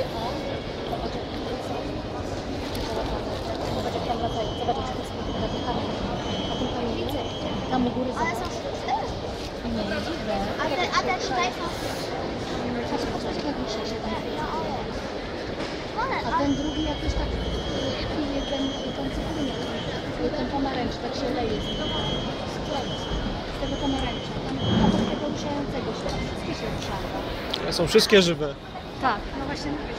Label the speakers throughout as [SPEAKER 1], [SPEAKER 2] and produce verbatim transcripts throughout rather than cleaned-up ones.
[SPEAKER 1] gdzie on, zobacz jak tutaj są. Zobacz jak tam latają, zobacz jak to jest na tych kamerach. A tym tam nie widzę. Tam u góry
[SPEAKER 2] Ale
[SPEAKER 1] zobacz.
[SPEAKER 2] są sztuczne?
[SPEAKER 1] Nie, dziwne.
[SPEAKER 2] A te, a te tutaj są
[SPEAKER 1] Patrz, patrz, patrz jak ruszy się tam.
[SPEAKER 2] no, ale...
[SPEAKER 1] A ten drugi jakoś tak chwilę ten, ten co płynie. Ten pomarańcz tak się leje z niego. Z którego? Z tego pomarańcza. Tam, tam z tego ruszającego się. Tam wszystkie się ruszają.
[SPEAKER 3] Są wszystkie żywe.
[SPEAKER 1] Tak, no właśnie mówię.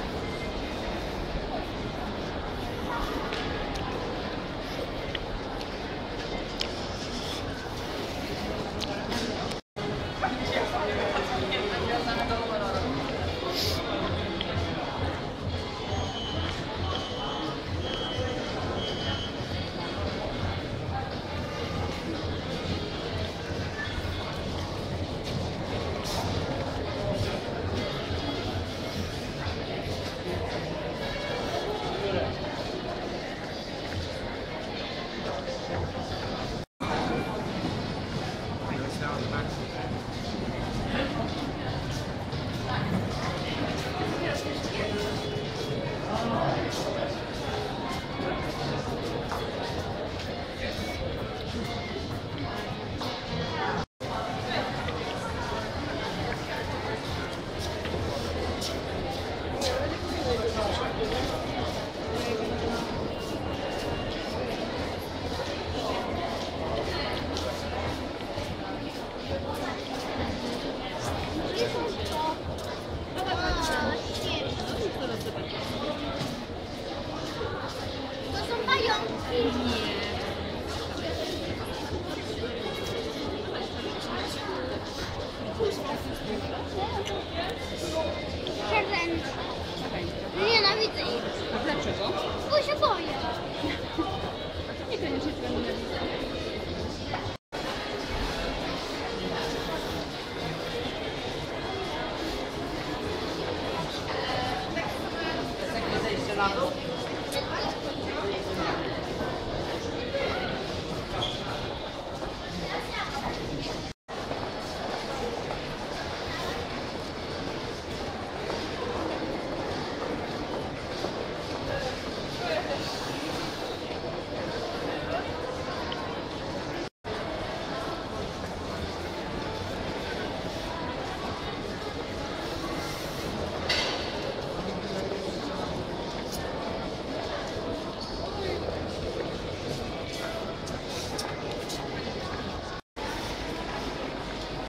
[SPEAKER 2] To są pająki. Czerwęcz. Nienawidzę ich.
[SPEAKER 4] A dlaczego?
[SPEAKER 2] Bo się boję.
[SPEAKER 4] Niekoniecznie trzeba nienawidzić. Takie zejście na dół.